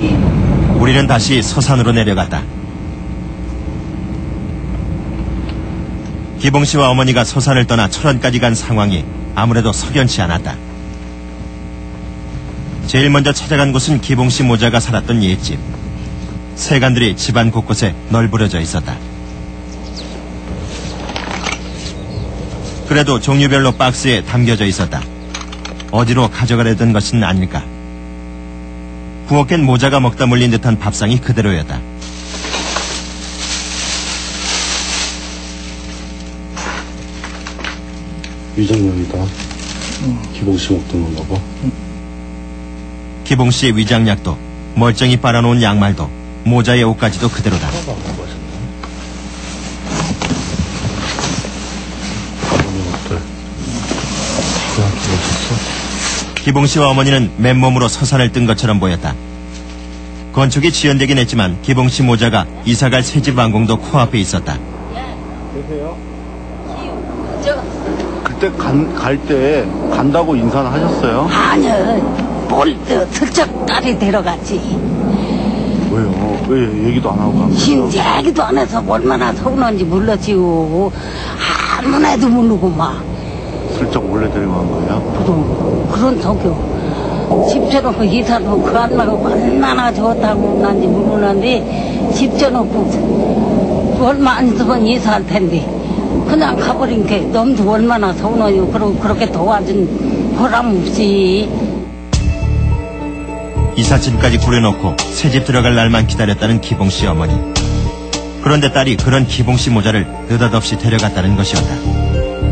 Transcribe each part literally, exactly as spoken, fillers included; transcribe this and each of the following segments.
우리는 다시 서산으로 내려갔다. 기봉 씨와 어머니가 서산을 떠나 철원까지 간 상황이 아무래도 석연치 않았다. 제일 먼저 찾아간 곳은 기봉 씨 모자가 살았던 옛집. 세간들이 집안 곳곳에 널브러져 있었다. 그래도 종류별로 박스에 담겨져 있었다. 어디로 가져가려던 것은 아닐까. 부엌엔 모자가 먹다 물린 듯한 밥상이 그대로였다. 위장약이다. 응. 기봉 씨 먹던 건가 봐. 응. 기봉 씨의 위장약도, 멀쩡히 빨아놓은 양말도, 모자의 옷까지도 그대로다. 기봉 씨와 어머니는 맨몸으로 서산을 뜬 것처럼 보였다. 건축이 지연되긴 했지만 기봉 씨 모자가 이사갈 새집 완공도 코앞에 있었다. 계세요? 그때 갈 때 간다고 인사는 하셨어요? 아니요. 뭘 슬쩍 딸이 데려갔지. 왜요? 왜 얘기도 안 하고 간 거예요? 얘기도 안 해서 얼마나 서운한지 몰랐지요. 아무나도 모르고 막. 슬쩍 몰래 데리고 간 거예요? 그럼 그런 속요. 집져놓고 이사도 그 안마가 얼마나 좋다고 난지 모르는데 집져놓고 얼마 안 있으면 이사할 텐데 그냥 가버린 게 너무 얼마나 서운해요. 그리고 그렇게 도와준 보람 없이. 이삿짐까지 꾸려놓고 새집 들어갈 날만 기다렸다는 기봉 씨 어머니. 그런데 딸이 그런 기봉 씨 모자를 느닷없이 데려갔다는 것이었다.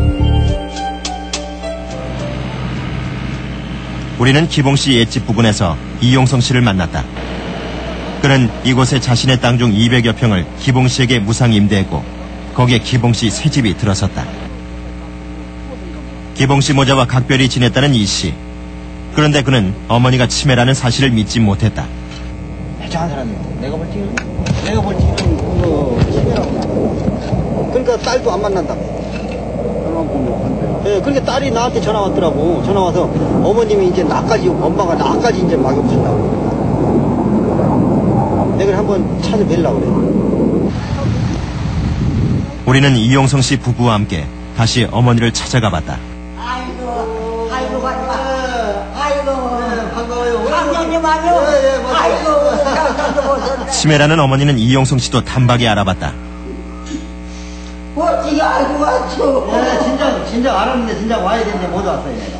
우리는 기봉 씨 옛집 부근에서 이용성 씨를 만났다. 그는 이곳에 자신의 땅 중 이백여 평을 기봉 씨에게 무상 임대했고 거기에 기봉 씨 새집이 들어섰다. 기봉 씨 모자와 각별히 지냈다는 이 씨. 그런데 그는 어머니가 치매라는 사실을 믿지 못했다. 멀쩡한 사람이요. 내가 볼 때는 내가 볼 때는 그거 치매라고. 그러니까 딸도 안 만난다고. 예, 그러니까 딸이 나한테 전화 왔더라고. 전화 와서 어머님이 이제 나까지 엄마가 나까지 이제 막 욕한다고. 내가 한번 찾아뵈려고 그래. 우리는 이용성 씨 부부와 함께 다시 어머니를 찾아가 봤다. 아이고, 아이고, 반가. 아이고, 반가워요. 강장님 아니요? 예, 예, 맞아요. 아이고, 치매라는 어머니는 이용성 씨도 단박에 알아봤다. 어찌 알고 왔죠? 예, 진작, 진작 알았는데 진작 와야 되는데 못 왔어요, 내가.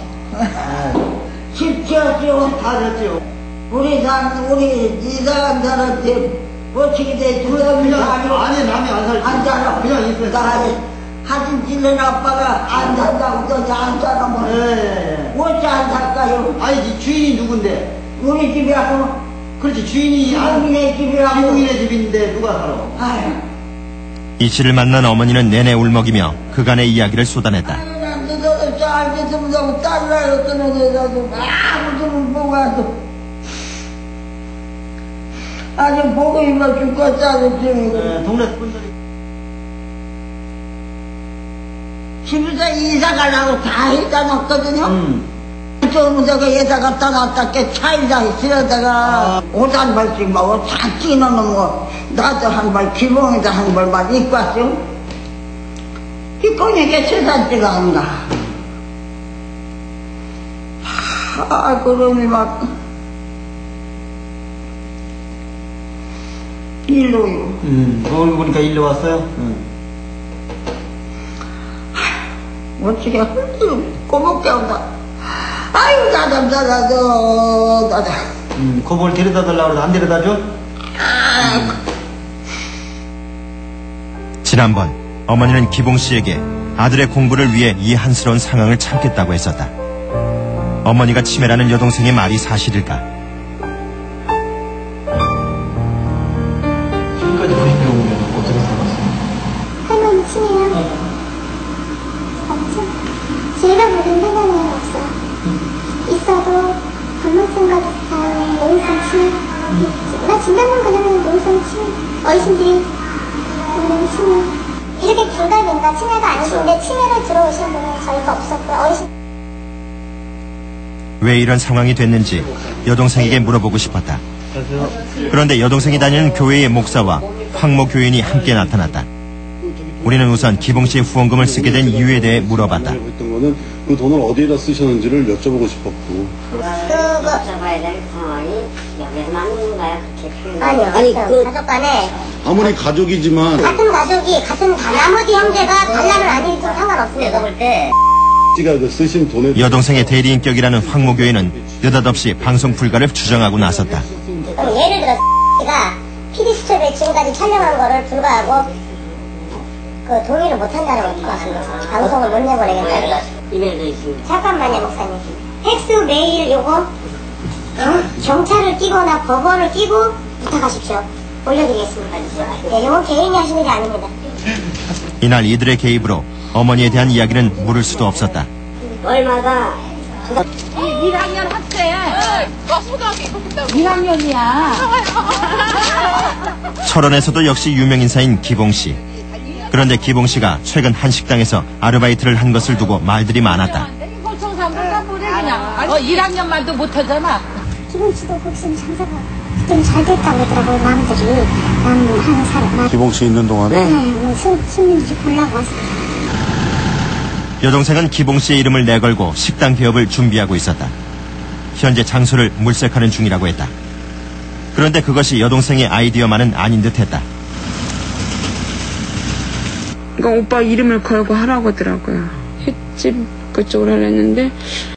집 지었죠? 다 됐죠. 우리 산, 우리 이사간 사람한테 어떻게 돼? 두 사람이 그냥, 아니고. 아니, 남이 안 살지. 안 살아. 그냥 있어요. 나 사진 찍는 아빠가 안 산다고 또 안 살아. 뭐. 예, 예. 어찌 안 살까요? 아니, 이 주인이 누군데? 우리 집이라고. 그렇지, 주인이 안, 기봉이네 집이라고. 기봉이네 집인데 누가 살아? 아유. 이 씨를 만난 어머니는 내내 울먹이며 그간의 이야기를 쏟아냈다. 난 너도 저 알겠습니다. 딸라요 끊어내가지고 아무도 못 보고 와도. 아니 보고 있면 죽겠다고 지금. 네, 동네 분들이. 집에서 이사 가려고 다 해다 놨거든요. 음. 좀 저거 예사 갖다 놨다 게 차이다 실어다가 아. 옷 한 벌씩 막다 끼놓는 거 나도 한 벌 기봉에도 한 벌만 입고 왔죠. 기봉에게 세산지가 없나. 아 그러니 막 일로요. 음, 거울 보니까 일로 왔어요? 응. 어떻게 흘러 꼬먹게 온다. 아유 나담 나다도 나다. 음, 거울 데려다 달라고 해도 안 데려다 줘? 아. 지난번 어머니는 기봉 씨에게 아들의 공부를 위해 이 한스러운 상황을 참겠다고 했었다. 어머니가 치매라는 여동생의 말이 사실일까? 지금까지 보시면 오면 어떻게 생각하세요? 할머니 치매요? 없죠. 제가 모른 생각은 없어요. 있어도 건망증과 비슷한 노인성 치매. 나 진단만 가자면 노인성 치매. 어르신들이 노인 치매. 이렇게 긴가민가 치매가 아니신데 치매로 들어오신 분은 저희가 없었고요. 어르신. 왜 이런 상황이 됐는지 여동생에게 물어보고 싶었다. 그런데 여동생이 다니는 교회의 목사와 황모 교인이 함께 나타났다. 우리는 우선 기봉 씨의 후원금을 쓰게 된 이유에 대해 물어봤다. 했던 거는 그 돈을 어디에다 쓰셨는지를 여쭤보고 싶었고. 아니요. 아니, 그 가족 간에 아무리 가족이지만 같은 가족이 같은 다- 나머지 형제가 반란은 아니어도 상관없습니다. 볼 때. 씨가 그 쓰신 돈에 여동생의 대리인격이라는 황모 교인은 느닷없이 방송 불가를 주장하고 나섰다. 그럼 예를 들어 씨가 피디수첩에 지금까지 촬영한 거를 불가하고 그 동의를 못한다는 건 어떻게 하십니까? 방송을 못 내보내겠다는 거. 이메일도 있습니다. 잠깐만요, 목사님. 팩스 메일 요거 경, 경찰을 끼거나 법원을 끼고 부탁하십시오. 올려드리겠습니다. 네, 요건 개인이 하시는 게 아닙니다. 이날 이들의 개입으로 어머니에 대한 이야기는 물을 수도 없었다. 얼마가 일 학년 학생. 일 학년이야. 철원에서도 역시 유명 인사인 기봉 씨. 그런데 기봉 씨가 최근 한 식당에서 아르바이트를 한 것을 두고 말들이 많았다. 고청산보다 보래 그냥. 어, 일 학년만도 못하잖아. 기본 씨도 혹시 장사가 좀 잘 됐다고 하더라고요, 남들이. 남 하는 사람. 기봉 씨 있는 동안에 네, 뭐 수, 수민지 보려고 왔어. 여동생은 기봉 씨의 이름을 내걸고 식당 개업을 준비하고 있었다. 현재 장소를 물색하는 중이라고 했다. 그런데 그것이 여동생의 아이디어만은 아닌 듯했다. 그러니까 오빠 이름을 걸고 하라고 하더라고요. 횟집 그쪽으로 하려 했는데